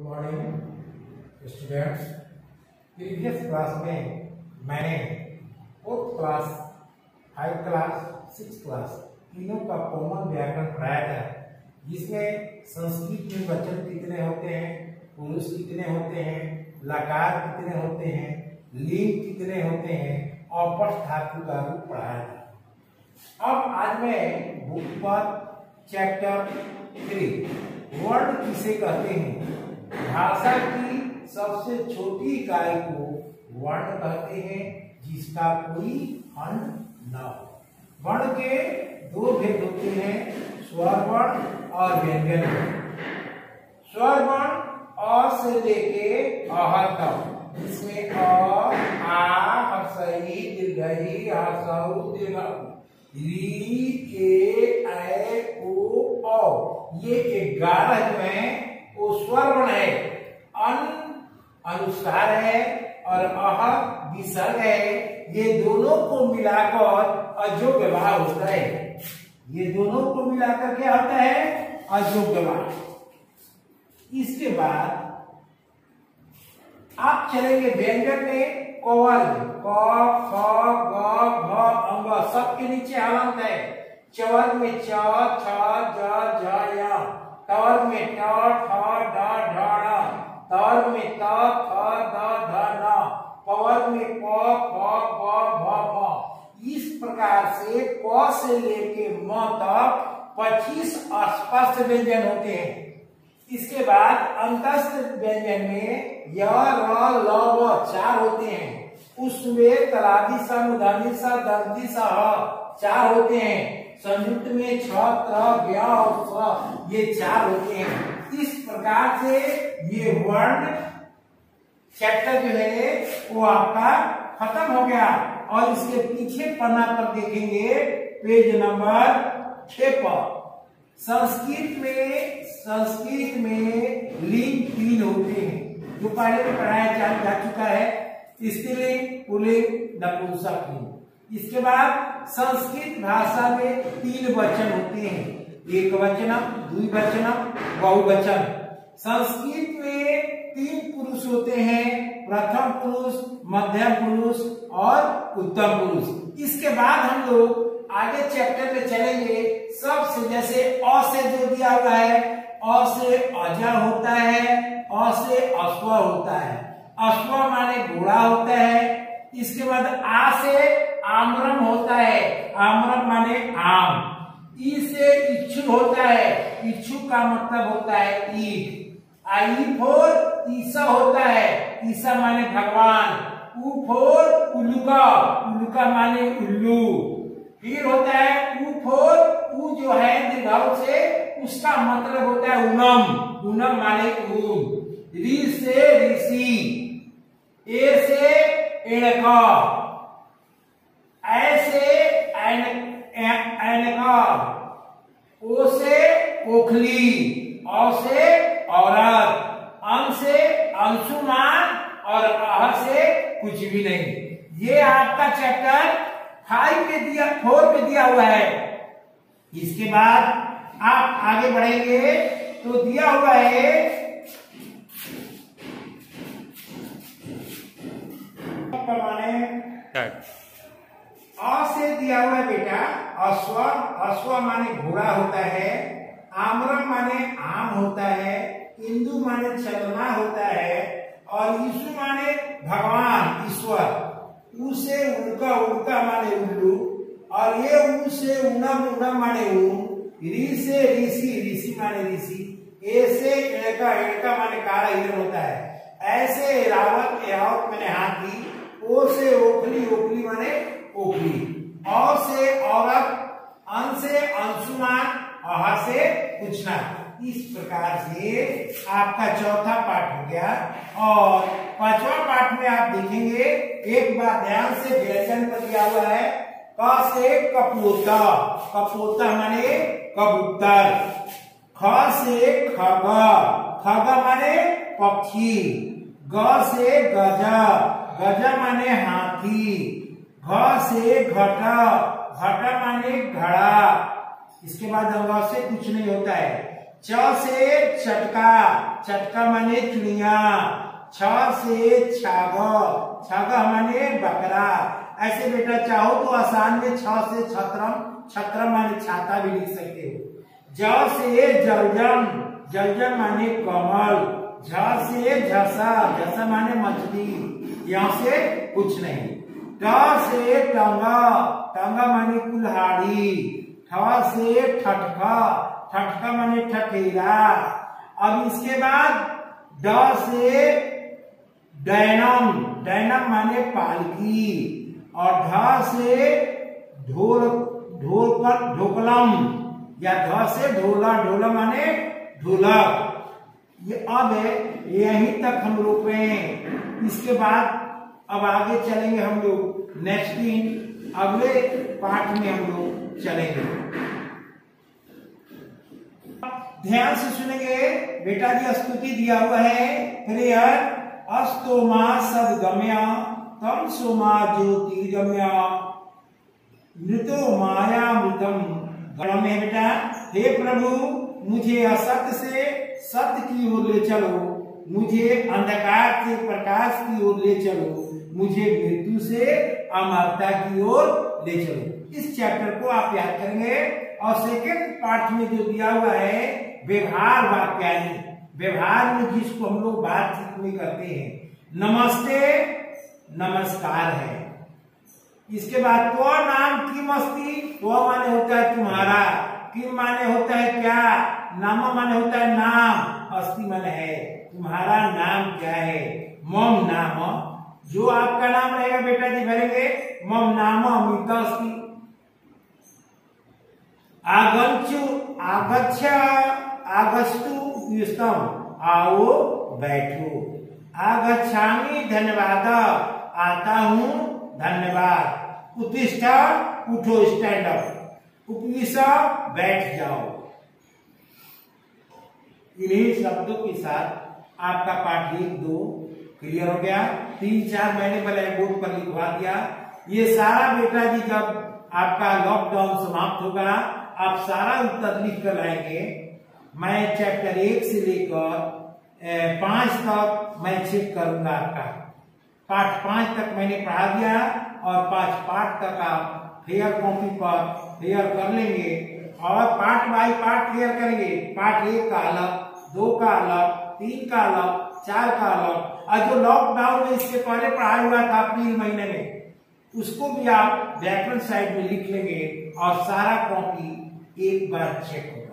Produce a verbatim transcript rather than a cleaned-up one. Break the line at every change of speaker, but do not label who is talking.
Morning students. Previous class में मैंने fourth class, five class, six class तीनों का कॉमन व्याकरण पढ़ाया था, जिसमें संस्कृत में वचन कितने होते हैं, पुरुष कितने होते हैं, लकार कितने होते हैं, लिंग कितने होते हैं और पठ धातु का रूप पढ़ाया था। अब आज मैं बुक पर चैप्टर थ्री वर्ड किसे कहते हैं, भाषा की सबसे छोटी इकाई को वर्ण कहते हैं, जिसका कोई अंत न हो। वर्ण के दो भेद होते हैं, स्वर वर्ण और व्यंजन वर्ण। स्वर वर्ण अ से लेके अह तक, जिसमें अ, आ, हर्षई, दीर्घई, हर्षऊ, दीर्घऊ, री, ए, ऐ, ओ, औ, ये ग्यारह जो है वो स्वर वर्ण है। अन अनुस्वार है और अह विसर्ग है। ये दोनों को मिलाकर अजो व्यवहार होता है। ये दोनों को मिलाकर क्या होता है, अजो व्यवहार। इसके बाद आप चलेंगे व्यंजन में, कौवल क, ख, ग, घ, अंग सबके नीचे हलंत है। चवर्ग में च, छ, ज, झ, य, तवर्ग में ट, ठ, ड, ढ, ण, तवर्ग में त, थ, द, ध, न, पवर्ग में प, फ, फ, भ, भ। इस प्रकार से क से लेके म तक पच्चीस स्पष्ट व्यंजन होते हैं। इसके बाद अंतस्थ व्यंजन में य, र, ल, व चार होते हैं। उसमें तलादी सा, मुदानी सा, दंती सा, ह चार होते हैं। संयुक्त में छ, त्र, ज्ञ और स ये चार होते हैं। इस प्रकार से ये वर्ण चैप्टर जो है वो आपका खत्म हो गया। और इसके पीछे पन्ना पर देखेंगे पेज नंबर छह पर। संस्कृत में संस्कृत में लिंग तीन होते हैं, जो पहले भी पढ़ाया जा, जा चुका है। स्त्रीलिंग, पुल्लिंग, नपुंसकलिंग। इसके बाद संस्कृत भाषा में तीन वचन होते हैं, एक वचनम, द्विवचनम, बहुवचन। संस्कृत में तीन पुरुष होते हैं, प्रथम पुरुष, मध्यम पुरुष और उत्तम पुरुष। इसके बाद हम लोग आगे चैप्टर में चलेंगे। सबसे जैसे अ से जो दिया हुआ है, अ से अजर होता है, अ से अश्व होता है। अश्व माने घोड़ा होता है। इसके बाद आ से आम्रम होता है, आम्रम माने आम। ई से इच्छु होता है, इच्छु का मतलब होता है ईख। आई फोर ईसा होता है, ईसा माने भगवान। उ फोर उल्लुका, उल्लुका माने उल्लू। फिर होता है उ फोर, उ जो है दीर्घाऊ से, उसका मतलब होता है उनम, उनम माने ऊन। री से ऋषि, ए से एणका, ऐसे ऐनका, ओ से ओखली, औ से औरत, अं से अंशुमान और अह से कुछ भी नहीं। ये आपका चैप्टर फाइव में दिया फोर में दिया हुआ है। इसके बाद आप आगे बढ़ेंगे तो दिया हुआ है अ से दिया हुआ है बेटा अश्व। अश्व माने घोड़ा होता है। आम्रम माने आम होता है। इंदु माने चलना होता है। और यीशु माने भगवान, ईश्वर। उ से उनका, उनका माने उल्लू। और ये उ से उनम, उनम माने ऊन। री से ऋषि, ऋषि माने ऋषि। ए से एड़का, एड़का माने काला हिरण होता है। ऐसे रावत, एरावत माने हाथी। ओ से ओखली, ओखली माने ओखली। औ से औरत, अं से अंशुमान, अह से पूछना। इस प्रकार से आपका चौथा पाठ हो गया। और पांचवा पाठ में आप देखेंगे, एक बार ध्यान से व्यंजन पर दिया हुआ है। क से कपोता, कपोता माने कबूतर। ख से खग, खग माने पक्षी। ग से गज, गज माने हाथी। घ से घट, घट माने घड़ा। इसके बाद अंग से कुछ नहीं होता है। च से चटका, चटका माने चिड़िया, छ से छाग, छाग माने बकरा। ऐसे बेटा चाहो तो आसान में छ से छत्रम, छत्रम माने छाता भी लिख सकते हो। ज से जलजम, जलजम माने कमल। झ से झसा, झसा माने मछली, यहाँ से कुछ नहीं। ट से टंगा, टंगा माने कुल्हाड़ी। ठ से ठठका, ठठका माने ठठेरा। अब इसके बाद ड से डैनम, डैनम माने पालकी। और ढ से ढोल, ढोलक, ढोकलम या ध से ढोला, ढोला माने ढोलक। ये अब यहीं तक हम रुके हैं। इसके बाद अब आगे चलेंगे हम लोग नेक्स्ट दिन, अगले पाठ में हम लोग चलेंगे। ध्यान से सुनेंगे बेटा जी, स्तुति दिया हुआ है। प्रेयर अस्तोमा सदगम्य तम सोमा ज्योतिर्गम्य मृतो माया मृतम गणम है। बेटा हे प्रभु, मुझे असत्य से सत्य की ओर ले चलो, मुझे अंधकार से प्रकाश की ओर ले चलो, मुझे मृत्यु से अमरता की ओर ले चलो। इस चैप्टर को आप याद करेंगे। और सेकंड पार्ट में जो दिया हुआ है व्यवहार वाक्यानि, व्यवहार में जिसको हम लोग बातचीत में करते हैं, नमस्ते नमस्कार है। इसके बाद तो नाम की मस्ती, तो माने होता है तुम्हारा, किम माने होता है क्या, नाम माने होता है नाम, अस्ति माने है तुम्हारा नाम क्या है। मम नाम, जो आपका नाम रहेगा बेटा जी भरेंगे मम नाम अमित अस्ति। आगंचु आगच्छ आगस्तु उपयुक्तम, आओ बैठो। आगच्छामि धन्यवाद, आता हूं धन्यवाद। उत्तिष्ठ उठो, स्टैंड अप। उपविश बैठ जाओ। इन्हीं शब्दों के साथ आपका पाठ एक दो क्लियर हो गया। तीन चार मैंने ब्लैक बोर्ड पर लिखवा दिया। ये सारा बेटा जी जब आपका लॉकडाउन समाप्त होगा, आप सारा उत्तर लिख कर लाएंगे। मैं चैप्टर एक से लेकर पांच तक मैं चेक करूंगा। आपका पाठ पांच तक मैंने पढ़ा दिया और पांच पाठ तक आप फेयर कॉपी पर फेयर कर लेंगे और पार्ट बाई पार्ट क्लियर करेंगे। पार्ट एक का अलग, दो का अलग, तीन का अलग, चार का अलग, और जो लॉकडाउन में इसके पहले पढ़ाया हुआ था अप्रैल महीने में, उसको भी आप व्याकरण साइड में लिख लेंगे और सारा कॉपी एक बार चेक होगा।